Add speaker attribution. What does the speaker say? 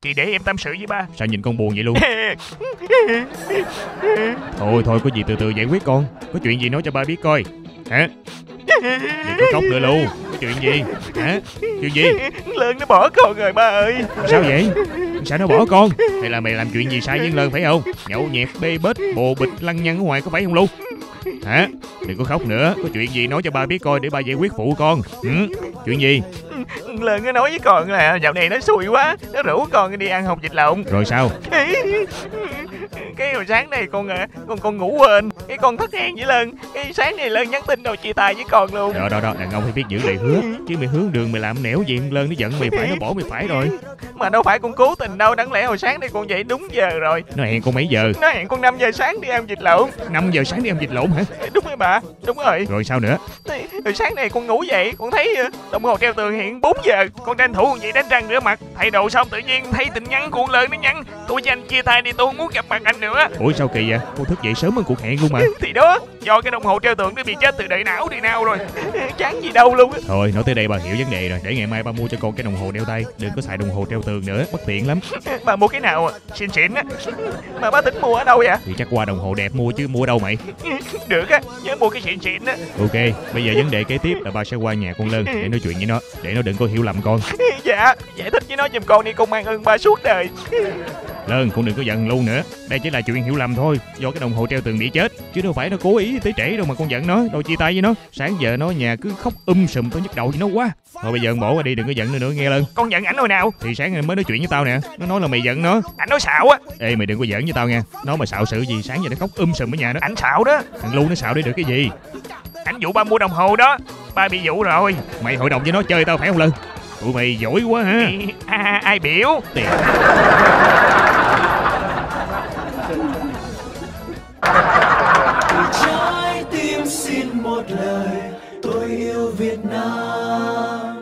Speaker 1: thì để em tâm sự với ba.
Speaker 2: Sao nhìn con buồn vậy luôn? Thôi có gì từ từ giải quyết con. Có chuyện gì nói cho ba biết coi. Hả? Đừng có khóc nữa luôn. Có chuyện gì? Hả? Chuyện gì?
Speaker 1: Lơn nó bỏ con rồi ba ơi.
Speaker 2: Sao vậy? Sao nó bỏ con? Hay là mày làm chuyện gì sai với Lơn phải không? Nhậu nhẹt, bê bết, bồ bịch, lăng nhăng ở ngoài có phải không luôn? Hả? Đừng có khóc nữa. Có chuyện gì nói cho ba biết coi để ba giải quyết phụ con. Chuyện gì?
Speaker 1: Lơn nó nói với con là dạo này nó xui quá, nó rủ con đi ăn hồng vịt lộn.
Speaker 2: Rồi sao?
Speaker 1: Cái hồi sáng này con ngủ quên, cái con thất hẹn với Lơn. Cái sáng này Lơn nhắn tin rồi chia tay với con luôn.
Speaker 2: Đó, đàn ông phải biết giữ lời hứa. Chứ mày hướng đường mày làm nẻo gì Lơn nó giận mày phải, nó bỏ mày phải rồi.
Speaker 1: Mà đâu phải con cố tình đâu, đáng lẽ hồi sáng nay con dậy đúng giờ rồi.
Speaker 2: Nó hẹn con mấy giờ?
Speaker 1: Nó hẹn con 5 giờ sáng đi ăn vịt lộn.
Speaker 2: 5 giờ sáng đi ăn vịt lộn hả?
Speaker 1: Đúng rồi bà, đúng rồi.
Speaker 2: Rồi sao nữa?
Speaker 1: Hồi sáng này con ngủ dậy, con thấy đồng hồ treo tường hiện 4 giờ. Con tranh thủ vậy đánh răng rửa mặt, thay đồ xong tự nhiên thấy tin nhắn của Lơn nó nhắn: tôi với anh chia tay đi, tôi không muốn gặp mặt anh nữa.
Speaker 2: Ủa sao kỳ vậy? Con thức dậy sớm hơn cuộc hẹn luôn mà.
Speaker 1: Thì đó, do cái đồng hồ treo tường nó bị chết từ đời não đi nào rồi. Chán gì đâu luôn á.
Speaker 2: Thôi nói tới đây bà hiểu vấn đề rồi. Để ngày mai ba mua cho con cái đồng hồ đeo tay. Đừng có xài đồng hồ treo tường nữa, bất tiện lắm.
Speaker 1: Bà mua cái nào xịn xịn á? Mà bá tính mua ở đâu vậy?
Speaker 2: Thì chắc qua đồng hồ đẹp mua chứ mua ở đâu mày.
Speaker 1: Được á, nhớ mua cái xịn xịn á.
Speaker 2: Ok, bây giờ vấn đề kế tiếp là ba sẽ qua nhà con Lơn để nói chuyện với nó, để nó đừng có hiểu lầm con.
Speaker 1: Dạ, giải thích với nó giùm con đi, con mang ơn ba suốt đời.
Speaker 2: Lơn, con đừng có giận luôn nữa. Đây chỉ là chuyện hiểu lầm thôi, do cái đồng hồ treo tường bị chết, chứ đâu phải nó cố ý tới trễ đâu mà con giận nó, đâu chia tay với nó. Sáng giờ nó ở nhà cứ khóc sùm, tôi nhức đầu với nó quá. Thôi bây giờ bỏ qua đi, đừng có giận nữa nghe Lơn.
Speaker 1: Con giận ảnh hồi nào?
Speaker 2: Thì sáng nay mới nói chuyện với tao nè, nó nói là mày giận nó.
Speaker 1: Ảnh nói xạo á.
Speaker 2: Ê mày đừng có giỡn với tao nha. Nó mà xạo sự gì sáng giờ nó khóc sùm ở nhà đó.
Speaker 1: Ảnh xạo đó.
Speaker 2: Thằng Lu nó xạo để được cái gì?
Speaker 1: Ảnh dụ ba mua đồng hồ đó, ba bị dụ rồi.
Speaker 2: Mày hội đồng với nó chơi tao phải không Lơn? Tụi mày giỏi quá ha.
Speaker 1: Ai biểu?
Speaker 2: Tiền.
Speaker 3: Trái tim xin một lời, tôi yêu Việt Nam.